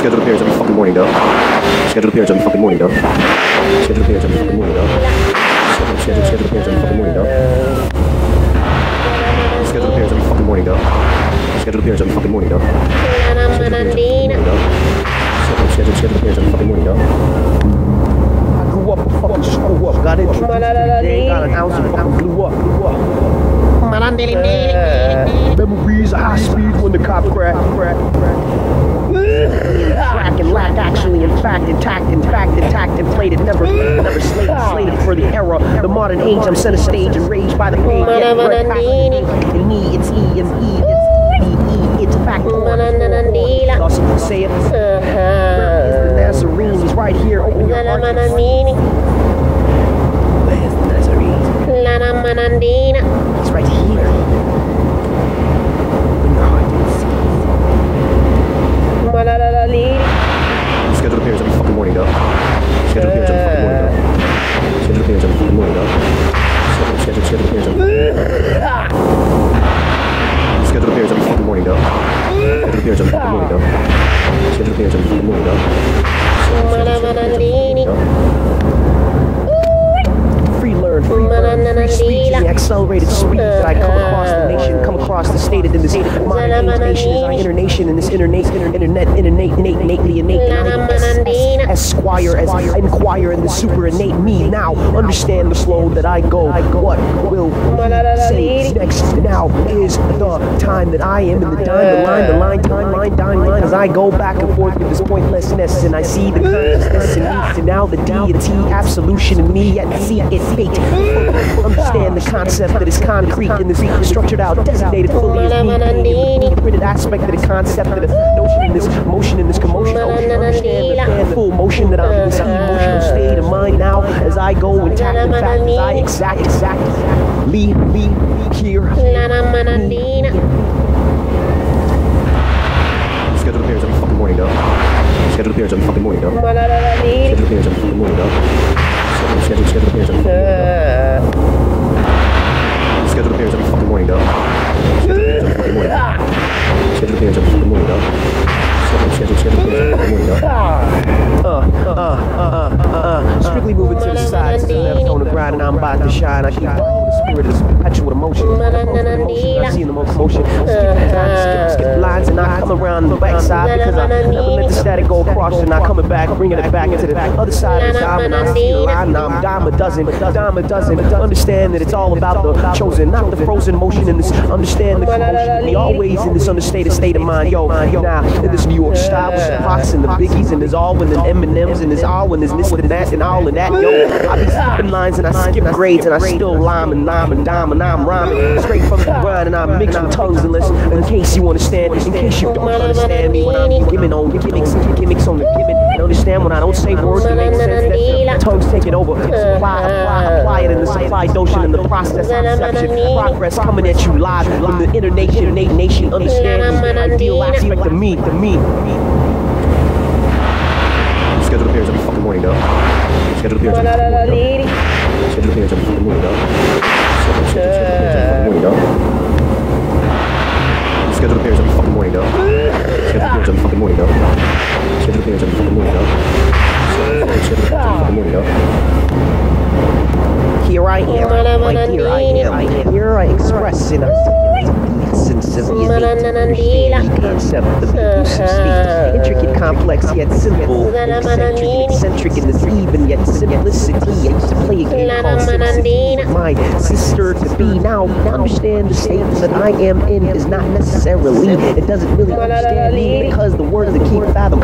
Scheduled appearance every fucking morning, though. Scheduled appearance every fucking morning, though. Scheduled appearance every fucking morning, though. Scheduled appearance every fucking morning, though. Scheduled appearance every fucking morning, though. Scheduled appearance every fucking morning, though. Scheduled appearance every fucking morning, though. I grew up, fucking screw up. Got introduced to the game, got an ounce and fucking blew up. Memories of high speed when the cop crack. Track and lack, actually, in fact, intact, inflated, never slated for the era, the modern age. I'm center stage, enraged by the pain. In me, it's E, and E, it's fact. Gossip say it. Where is the Nazarene? He's right here. Open your heart. Where's the Nazarene? He's right here. Open your heart and see. Scheduled appearance every fucking morning, though. Scheduled appearance every fucking morning, though. Scheduled appearance every fucking morning, though. Scheduled appearance every fucking morning, though. Scheduled appearance every fucking morning, though. Scheduled appearance every fucking morning, though. Scheduled appearance every fucking morning, though. Free learn, free speech, the accelerated speed that I come across the nation, come across the state in this modern age nation, as I internation in this innately innate, Esquire, as I inquire in the super innate me. Now understand the flow that I go. What will say next? Now is the time that I am in the line, timeline, as I go back and forth with this pointlessness, and I see the consciousness in me, and now the deity, absolution in me, yet see it fate. Understand the concept that is concrete in this structured out, designated fully as me, the printed aspect of the concept of the notion in this motion, in this commotion. Understand the full motion that I'm in this emotional state of mind now as I go intact, in fact, as I exactly here. Scheduled appearance every fucking morning, though. Scheduled appearance every fucking morning, though. Scheduled appearance every fucking morning, though. Scheduled appearance every fucking morning, though. Scheduled appearance every fucking morning, though. Scheduled appearance every fucking morning, though. Scheduled appearance every fucking morning, though. Scheduled appearance every fucking morning, though. Strictly moving to the side, to the left on the ground, and I'm about to shine. I keep following the spirit of this perpetual emotion. I see in the most motion. Skip lines, and I come around the back side because I never let the static go across, and I coming back, bringing it back into the other side of the time, and I see the line, and I'm dime a dozen. Understand that it's all about the chosen, not the frozen motion in this. Understand the commotion. We always in this understated state of mind. Yo, now in this New York style with the Pox and the Biggies, and there's all when the M&Ms, and there's all when there's this and that and all of that. Yo, I be skipping lines and I skip grades and I still lime and dime and I'm rhyming straight from the grind, and I'm mixing tongues unless, in case you understand, in case you don't understand me when I'm giving on gimmicks on the giving. And understand when I don't say words that make sense, that tongues take it over. Apply it in the supply notion in the process of conception. Progress coming at you live from the inner nation, understand the ideal aspect of me. Scheduled appearance every fucking morning, though. Scheduled appearance every fucking morning, though. Scheduled appearance every fucking morning, though. Scheduled appearance every fucking morning, though. Scheduled appearance every fucking morning, though. Scheduled appearance every fucking morning, though. Scheduled appearance every fucking morning, though. Here I am, right here I am. Here I express in the essence of the innate concept of the elusive state. Intricate, complex, yet simple. Eccentric in this even yet simplicity. I used to play a game called SimCity with my sister to be. Now, understand the state that I am in is not necessarily. It doesn't really understand me because the words that keep fathom.